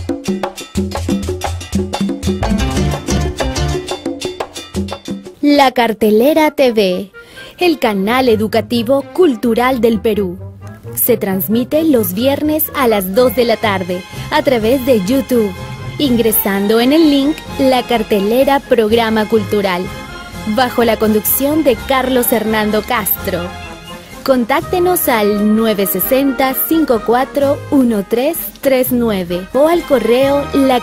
La Cartelera TV, el canal educativo cultural del Perú. Se transmite los viernes a las 2 de la tarde a través de YouTube, ingresando en el link La Cartelera Programa Cultural, bajo la conducción de Carlos Hernando Castro. Contáctenos al 960-541339 o al correo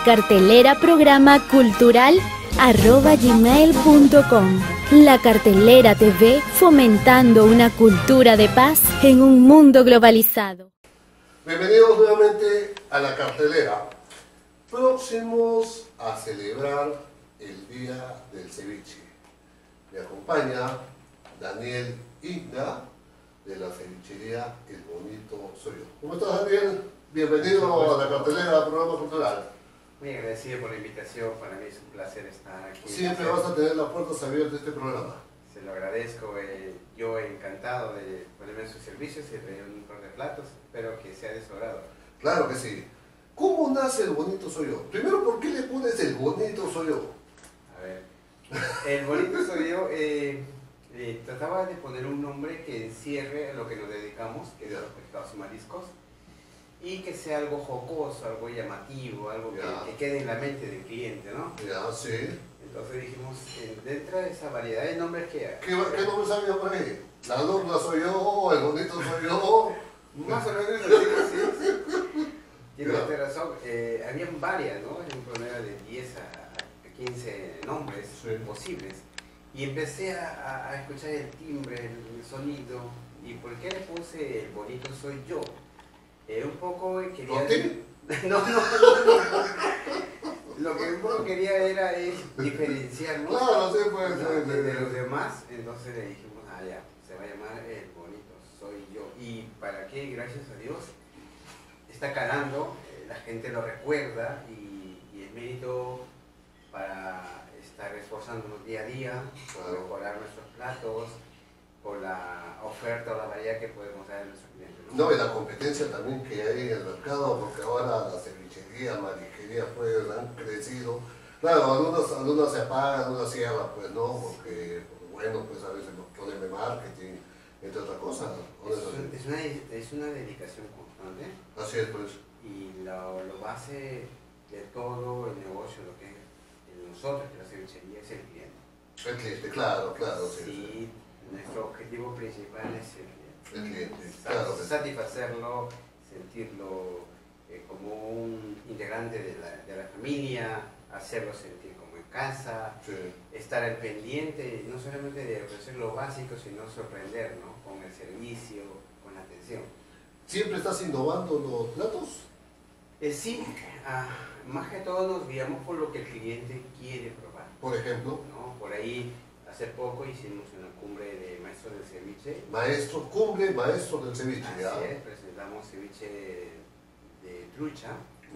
lacarteleraprogramacultural@gmail.com. La Cartelera TV, fomentando una cultura de paz en un mundo globalizado. Bienvenidos nuevamente a La Cartelera. Próximos a celebrar el Día del Ceviche. Me acompaña Daniel Inga, de la cevichería El Bonito Soy Yo. ¿Cómo estás, Daniel? Bienvenido a La Cartelera, programa cultural. Muy agradecido por la invitación, para mí es un placer estar aquí. Siempre vas a tener las puertas abiertas de este programa. Se lo agradezco, yo encantado de ponerme en sus servicios y traer un par de platos, espero que sea de su agrado. Claro que sí. ¿Cómo nace El Bonito Soy Yo? Primero, ¿por qué le pones El Bonito Soy Yo? A ver, El Bonito Soy Yo, trataba de poner un nombre que encierre a lo que nos dedicamos, que es los pescados y mariscos, y que sea algo jocoso, algo llamativo, algo que quede en la mente del cliente, ¿no? Ya, sí. Entonces dijimos, dentro de esa variedad de nombres que hay. ¿Qué nombre sabía por ahí? La Luna soy yo, El Bonito soy yo. Más o menos así, sí. Tienes razón, habían varias, ¿no? En un promedio de 10 a 15 nombres posibles. Y empecé a escuchar el timbre, el sonido, y ¿por qué le puse El Bonito Soy Yo? Un poco quería... No. Lo que un poco quería era diferenciarnos de los demás, entonces le dijimos, ya, se va a llamar El Bonito Soy Yo. ¿Y para qué? Gracias a Dios está calando, la gente lo recuerda y el mérito para estar esforzándonos día a día, para mejorar nuestros platos, por la oferta o la variedad que podemos dar a nuestros clientes, ¿no? No, y la competencia también que hay en el mercado, porque ahora las cevicherías, marisquerías pues han crecido. Claro, algunas se apagan, algunas cierran, pues no, porque bueno, pues a veces los problemas de marketing, entre otras cosas. Es una dedicación constante. Así es, pues. Y lo base de todo el negocio, lo que es nosotros, que la cevichería, es el cliente. El cliente, claro, sí. Nuestro objetivo principal es el cliente, claro. Satisfacerlo, sentirlo como un integrante de la familia, hacerlo sentir como en casa, estar al pendiente, no solamente de ofrecer lo básico, sino sorprender, ¿no? Con el servicio, con la atención. ¿Siempre estás innovando los platos? Sí, más que todo nos guiamos por lo que el cliente quiere probar. Por ejemplo, ¿no? Por ahí, hace poco hicimos una cumbre de maestros del ceviche. Cumbre maestros del ceviche, Así ya. es, presentamos ceviche de trucha,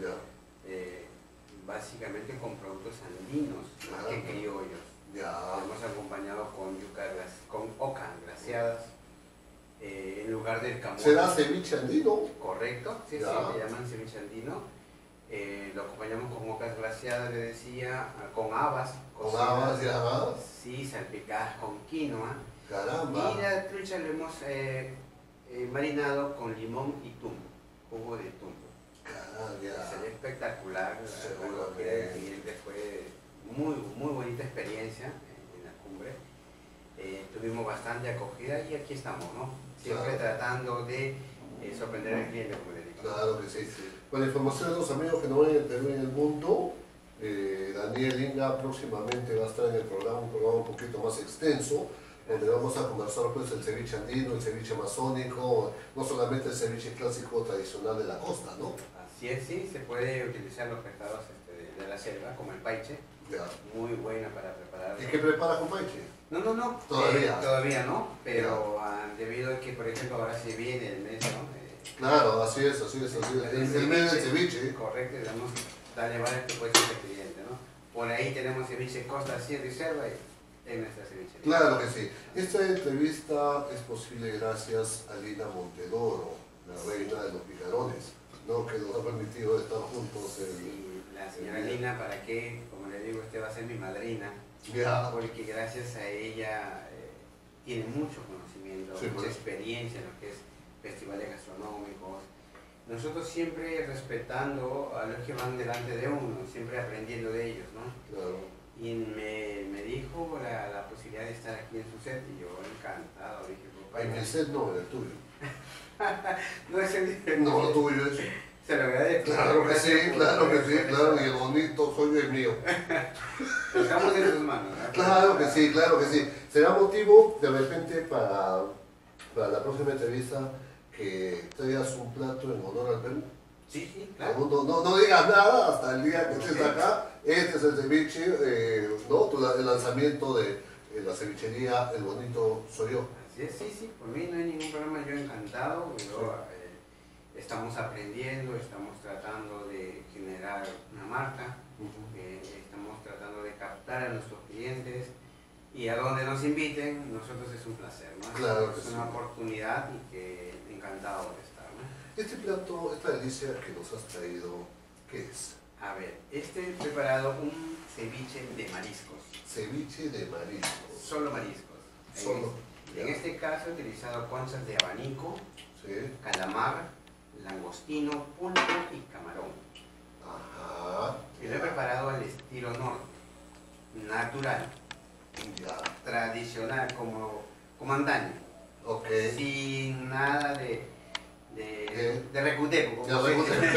básicamente con productos andinos, más que criollos. Lo hemos acompañado con oca glaseadas, en lugar del camote. ¿Será ceviche andino? Correcto, sí, le llaman ceviche andino. Lo acompañamos con ocas glaseadas, le decía, con habas. Con habas, ya. Sí, salpicadas con quinoa. Caramba. Y la trucha lo hemos marinado con limón y tumbo, jugo de tumbo. Caramba. Sería espectacular. El cliente fue muy bonita experiencia en la cumbre. Tuvimos bastante acogida y aquí estamos, ¿no? Siempre tratando de sorprender al cliente, como le digo. Claro que sí. Con la información de los amigos que nos ven en el Perú y en el mundo, Daniel Inga próximamente va a estar en el programa, un programa un poquito más extenso, donde vamos a conversar pues el ceviche andino, el ceviche amazónico, no solamente el ceviche clásico tradicional de la costa, ¿no? Así es, sí, se puede utilizar los pescados de la selva, como el paiche, muy buena para preparar. ¿Y qué prepara con paiche? No, todavía no, pero debido a que, por ejemplo, ahora se viene el mes, ¿no? Claro, así es, el mes del ceviche. Correcto, debemos darle varias propuestas al cliente, ¿no? Por ahí tenemos ceviche costa, sierra y selva en nuestra cevichería. Claro que sí. Esta entrevista es posible gracias a Lina Montedoro, la reina de los picarones. ¿no? Que nos ha permitido estar juntos. Sí, la señora Lina, ¿para qué? Como le digo, usted va a ser mi madrina. Ya. Porque gracias a ella tiene mucho conocimiento, Sí, mucha pues. experiencia en lo que es festivales gastronómicos. Nosotros siempre respetando a los que van delante de uno, siempre aprendiendo de ellos, ¿no? Claro. Y me dijo la posibilidad de estar aquí en su set y yo encantado, dije, papá. En mi set no, en el tuyo. No es el No, lo tuyo es. Se lo agradezco. Claro que sí, claro que sí, claro, y el bonito soy yo y mío. Estamos en sus manos, ¿no? Claro que sí, claro que sí. Será motivo de repente para la próxima entrevista que traigas un plato en honor al Perú. Sí, sí, claro. No digas nada hasta el día que estés acá. Este es el ceviche, ¿no? El lanzamiento de la cevichería El Bonito Soy Yo. Así es, sí, sí, por mí no hay ningún problema, yo encantado. Estamos aprendiendo, estamos tratando de generar una marca, estamos tratando de captar a nuestros clientes y a donde nos inviten, nosotros es un placer, ¿no? Claro que es sí. una oportunidad y que encantado de estar, ¿no? Este plato, esta delicia que nos has traído, ¿qué es? A ver, he preparado un ceviche de mariscos. Ceviche de mariscos. Solo mariscos. Solo. En este caso he utilizado conchas de abanico, Sí. calamar, langostino, pulpo y camarón. Ajá. Y lo he preparado al estilo norte, natural, Ya. tradicional, como antaño, Ok. sin nada de recuteco, Ya como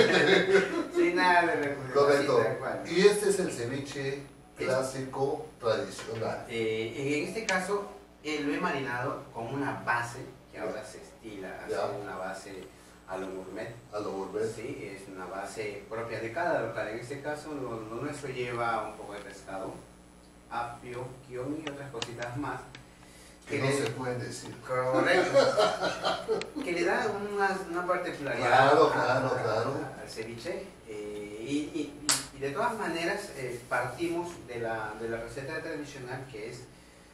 sin nada de recuteco. Correcto. Así, tal cual. Y este es el ceviche clásico tradicional. En este caso lo he marinado con una base que ahora se estila, Ya. hacer una base a lo gourmet. A lo gourmet. Sí, es una base propia de cada local. En este caso, lo nuestro lleva un poco de pescado, apio, kion y otras cositas más. Que no se pueden decir. Correcto. Que le da una particularidad Claro. al ceviche. Y de todas maneras, partimos de la receta tradicional que es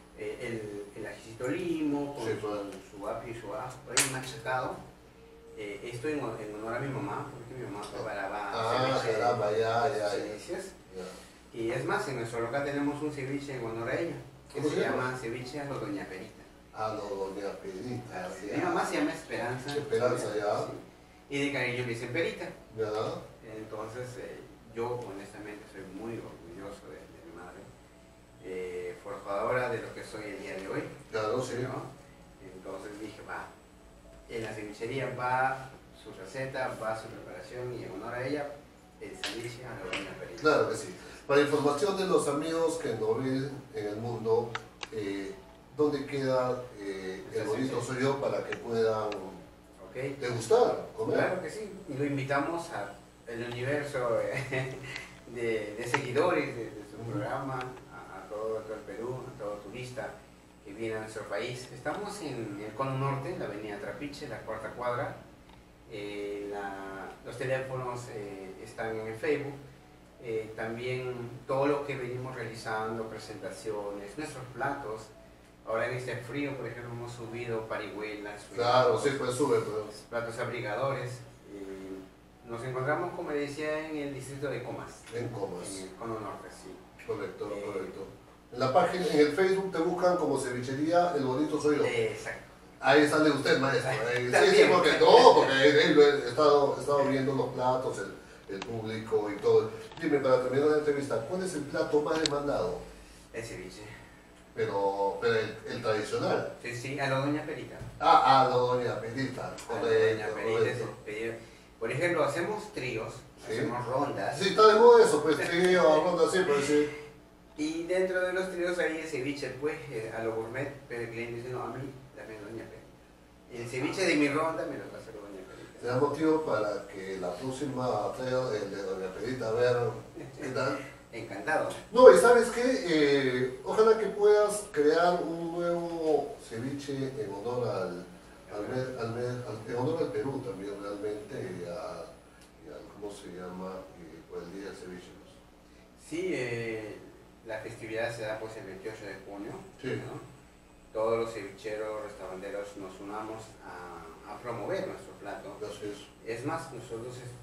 el ajicito limo, con Sí, su apio y su ajo, por ahí machacado. Esto en honor a mi mamá, porque mi mamá preparaba ceviche caramba, ya. delicias. Y es más, en nuestro local tenemos un ceviche en honor a ella, que ¿Cómo se se llama? llama ceviche a lo Doña Perita. A lo doña Perita. Sí, mi mamá se llama Esperanza. Esperanza, ya. Sí. Y de cariño le dicen Perita. Ya. Entonces, yo honestamente soy muy orgulloso de mi madre, forjadora de lo que soy el día de hoy. Claro, sí. ¿No? Entonces dije, va, en la cevichería va su receta, va su preparación y en honor a ella, el ceviche a la Doña Perita. Claro que sí. Para información de los amigos que nos ven en el mundo, ¿dónde queda El Bonito Soy Yo para que puedan degustar, comer? Claro que sí. Y lo invitamos al universo de seguidores de su programa, a todo el Perú, a todo turista que viene a nuestro país. Estamos en el Cono Norte, en la avenida Trapiche, la cuarta cuadra. Los teléfonos están en el Facebook. También todo lo que venimos realizando, presentaciones, nuestros platos. Ahora en este frío, por ejemplo, hemos subido parihuelas, Claro, sí, pues sube. Pues. platos abrigadores. Nos encontramos, como decía, en el distrito de Comas. En Comas. En el Cono Norte, sí. Correcto. En la página, en el Facebook te buscan como cevichería El Bonito Soy Yo. Exacto. Ahí sale usted, maestro. Sí, También. porque he estado viendo los platos, el público y todo. Dime, para terminar la entrevista, ¿cuál es el plato más demandado? El ceviche. Pero el tradicional. Sí, sí, a la Doña Perita. A la doña Perita. A la Doña Perita es el pedido. Por ejemplo, hacemos tríos, Sí. hacemos rondas. Sí, está de moda eso, pues sí, ronda así, pues sí. Y dentro de los tríos hay el ceviche, pues, a lo gourmet, pero el cliente dice, no, a mí, dame Doña Perita. El ceviche de mi ronda me lo pasa Doña Perita. Será motivo para que la próxima traiga el de doña Perita, a ver qué tal. Encantado. No, y ¿sabes qué? Ojalá que puedas crear un nuevo ceviche en honor en honor al Perú también, realmente, y al ¿cómo se llama? Por el Día del Ceviche. Sí, la festividad se da pues el 28 de junio. Sí. ¿No? Todos los cevicheros, restauranteros nos unamos a promover nuestro plato. Gracias. Es más, nosotros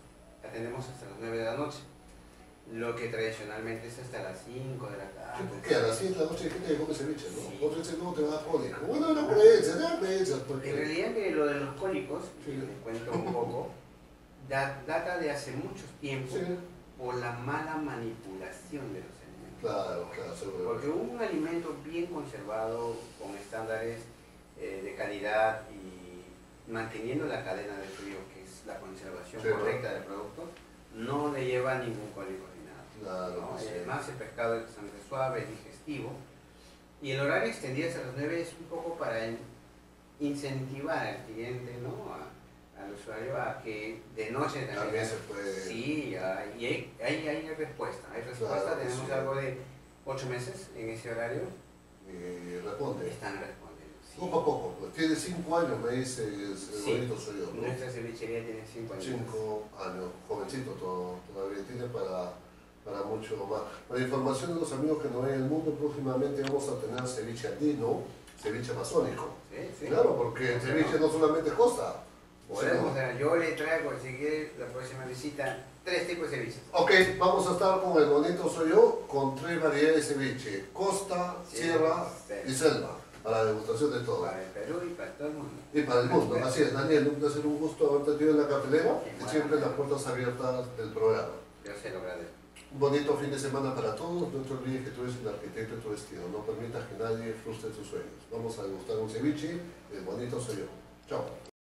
atendemos hasta las 9 de la noche. Lo que tradicionalmente es hasta las 5 de la tarde. ¿Qué? A las 7 de la noche hay gente que come ceviche, ¿no? Sí. Otro dice, no, te vas a cólico. Bueno, no creencias, porque... En realidad que lo de los cólicos, les cuento un poco, data de hace muchos tiempos Sí. por la mala manipulación de los alimentos. Claro, seguro. Porque un alimento bien conservado, con estándares de calidad y manteniendo la cadena de frío, que es la conservación Sí, correcta del producto, no le lleva ningún cólico ni nada. Claro, ¿no? sí. Además, el pescado es bastante suave, digestivo. Y el horario extendido hasta las 9 es un poco para incentivar al cliente, ¿no? Al usuario a que de noche También se puede... Sí, y hay respuesta. Hay respuesta, Claro, tenemos sí. algo de 8 meses en ese horario. responde. Están respondiendo. Sí. Poco a poco, pues tiene 5 años, me dices, el Sí. bonito soy yo, ¿no? Nuestra cevichería tiene 5 años. 5 años, jovencito todavía tiene para mucho más. Para información de los amigos que nos ven en el mundo, próximamente vamos a tener ceviche andino, ceviche amazónico. Sí, sí. Claro, porque el ceviche no solamente es costa. Podemos, o sea, yo le traigo, si quiere, la próxima visita, 3 tipos de ceviches. Ok, vamos a estar con el bonito soy yo, con 3 variedades de ceviche, costa, Sí, sierra sí. y selva, para la degustación de todo. Para el Perú y para todo el mundo. Y para el mundo, así es, Daniel, un placer, un gusto haberte tenido en la cartelera y Igual. siempre las puertas abiertas del programa. Yo se lo agradezco. Un bonito fin de semana para todos, no te olvides que tú eres el arquitecto de tu destino, no permitas que nadie frustre tus sueños. Vamos a degustar un ceviche, el bonito soy yo. Chao.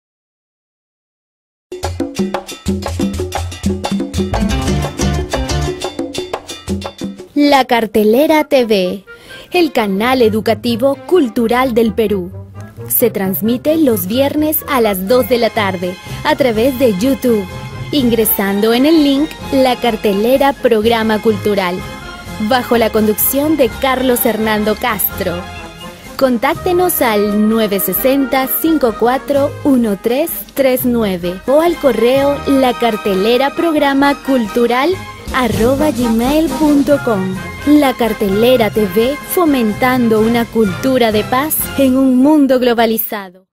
La Cartelera TV, el canal educativo cultural del Perú. Se transmite los viernes a las 2 de la tarde a través de YouTube, ingresando en el link La Cartelera Programa Cultural, bajo la conducción de Carlos Hernando Castro. Contáctenos al 960-541339 o al correo lacarteleraprogramacultural@gmail.com. La Cartelera TV, fomentando una cultura de paz en un mundo globalizado.